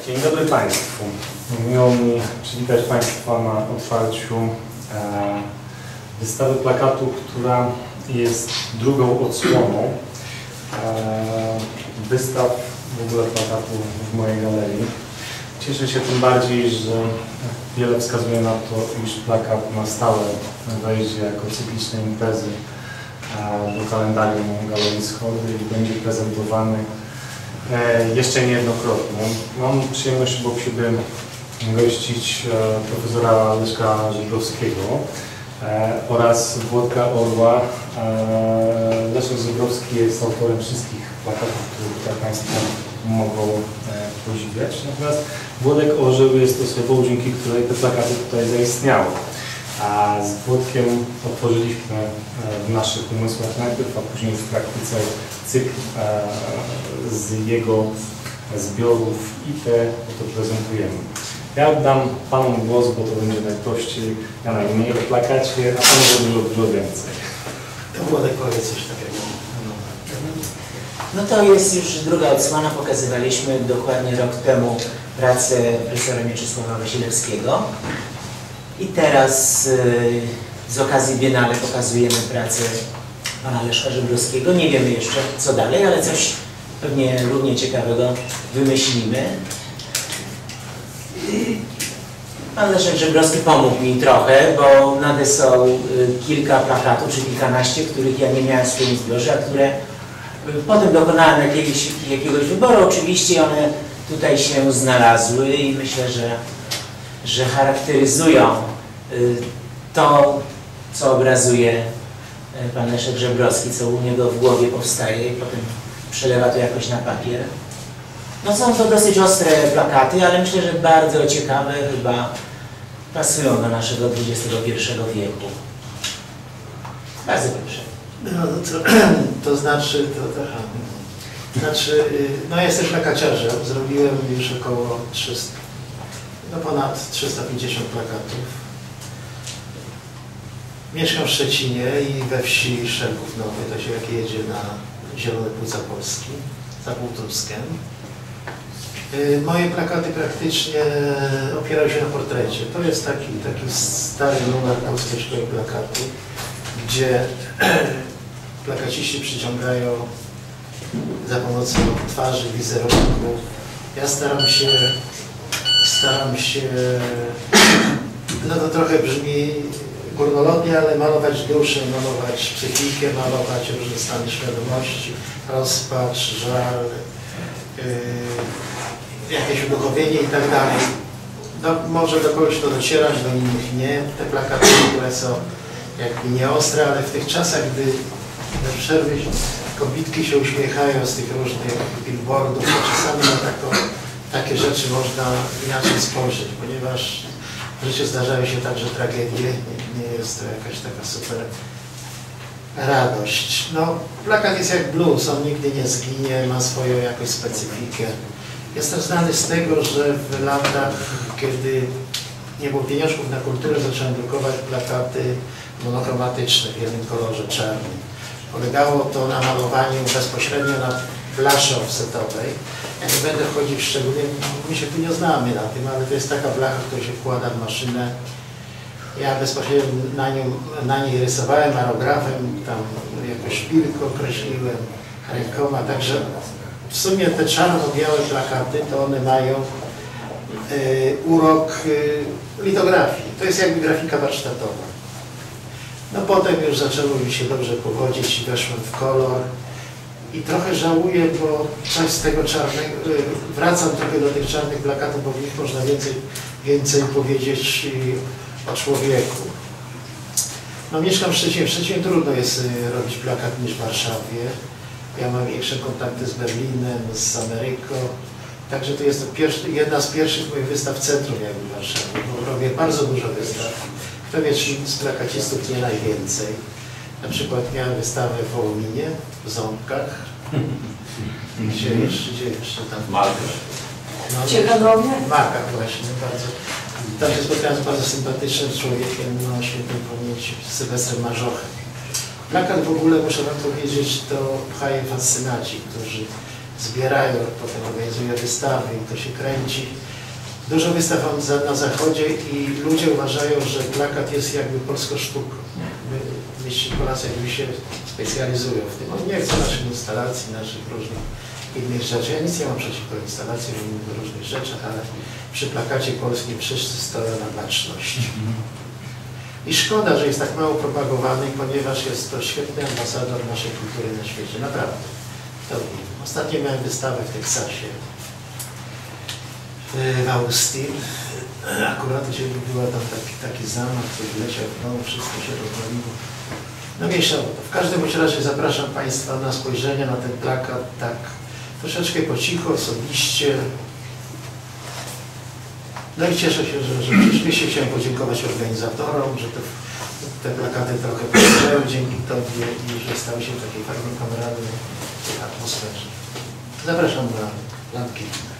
Dzień dobry Państwu. Miło mi przywitać Państwa na otwarciu wystawy plakatu, która jest drugą odsłoną wystaw w ogóle plakatu w mojej galerii. Cieszę się tym bardziej, że wiele wskazuje na to, iż plakat na stałe wejdzie jako cykliczne imprezy do kalendarium Galerii Schody i będzie prezentowany jeszcze niejednokrotnie. Mam przyjemność obok siebie gościć profesora Leszka Żebrowskiego oraz Włodka Orła. Leszek Żebrowski jest autorem wszystkich plakatów, które tutaj Państwo mogą podziwiać. Natomiast Włodek Orzeł jest osobą, dzięki której te plakaty tutaj zaistniały. A z Włodkiem otworzyliśmy w naszych umysłach najpierw, a później w praktyce cykl z jego zbiorów i te oto prezentujemy. Ja oddam Panom głos, bo to będzie najprościej. Ja najmniej o plakacie, a Pan dużo więcej. To Włodek powie coś takiego. No to jest już druga odsłona. Pokazywaliśmy dokładnie rok temu pracę profesora Mieczysława Wasilewskiego. I teraz z okazji Biennale pokazujemy pracę pana Leszka Żebrowskiego. Nie wiemy jeszcze co dalej, ale coś pewnie równie ciekawego wymyślimy. Pan Leszek Żebrowski pomógł mi trochę, bo nadesłał kilka plakatów, czy kilkanaście, których ja nie miałem w swoim zbiorze, a które potem dokonałem jakiegoś wyboru. Oczywiście one tutaj się znalazły i myślę, że charakteryzują to, co obrazuje pan Leszek Żebrowski, co u niego w głowie powstaje i potem przelewa to jakoś na papier. No są to dosyć ostre plakaty, ale myślę, że bardzo ciekawe, chyba pasują do naszego XXI wieku. Bardzo proszę. No, to znaczy, no jestem plakaciarzem, zrobiłem już około 300, no ponad 350 plakatów. Mieszkam w Szczecinie i we wsi Szerków Nowy, to się jak jedzie na Zielone Płuc Zapolski, za Półtuskiem. Moje plakaty praktycznie opierają się na portrecie. To jest taki stary numer Polskiej Szkoły Plakatu, gdzie plakaciści przyciągają za pomocą twarzy, wizerunku. Ja staram się, no to trochę brzmi górnolotnie, ale malować duszę, malować psychikę, malować różne stany świadomości, rozpacz, żal, jakieś uduchowienie i tak dalej. No, może do kogoś to docierać, do innych nie. Te plakaty, które są jakby nieostre, ale w tych czasach, gdy na przerwy kobietki się uśmiechają z tych różnych billboardów, to czasami na takie rzeczy można inaczej spojrzeć, ponieważ w życiu zdarzają się także tragedie, nie jest to jakaś taka super radość. No, plakat jest jak blues, on nigdy nie zginie, ma swoją jakąś specyfikę. Jestem znany z tego, że w latach, kiedy nie było pieniążków na kulturę, zacząłem drukować plakaty monochromatyczne w jednym kolorze czarnym. Polegało to na malowaniu bezpośrednio na blasze offsetowej. Ja nie będę wchodzić szczególnie, my się tu nie znamy na tym, ale to jest taka blacha, którą się wkłada w maszynę. Ja bezpośrednio na niej rysowałem aerografem, tam jakoś szpilkę określiłem rękoma, także w sumie te czarno-białe plakaty, to one mają urok litografii. To jest jakby grafika warsztatowa. No potem już zaczęło mi się dobrze powodzić i weszłem w kolor. I trochę żałuję, bo coś z tego czarnego, wracam trochę do tych czarnych plakatów, bo w nich można więcej powiedzieć o człowieku. No mieszkam w Szczecinie. W Szczecinie trudno jest robić plakat niż w Warszawie. Ja mam większe kontakty z Berlinem, z Ameryką. Także to jest jedna z pierwszych moich wystaw w centrum jakby w Warszawie, bo robię bardzo dużo wystaw. Kto wie, czy z plakacistów nie najwięcej. Na przykład miałem wystawę w Wołominie, w Ząbkach. Gdzie jeszcze tam? Malkach. No, Ciekawowie? w Malkach właśnie, bardzo. Tam się spotkałem z bardzo sympatycznym człowiekiem, no świetnej pamięci, Sylwestrem Marzochem. Plakat w ogóle, muszę wam powiedzieć, to pchają fascynaci, którzy zbierają, potem organizuje wystawy i to się kręci. Dużo wystaw na zachodzie i ludzie uważają, że plakat jest jakby polską sztuką. Polacy jakby się specjalizują w tym. Oni nie chcą naszych instalacji, naszych różnych innych rzeczy. Ja nic nie mam przeciwko instalacji, mówimy o różnych rzeczach, ale przy plakacie polskim wszyscy stoją na baczność. I szkoda, że jest tak mało propagowany, ponieważ jest to świetny ambasador naszej kultury na świecie. Naprawdę. To wiem. Ostatnio miałem wystawę w Teksasie, w Austin. Akurat gdzie była tam taki zamach, który leciał w domu, wszystko się rozwaliło. No mniejsza o to. W każdym razie zapraszam Państwa na spojrzenie na ten plakat tak troszeczkę po cichu, osobiście. No i cieszę się, że rzeczywiście chciałem podziękować organizatorom, że te plakaty trochę pomagają dzięki Tobie i że stały się w takiej fajnej, kameralnej atmosferze. Zapraszam na lampki.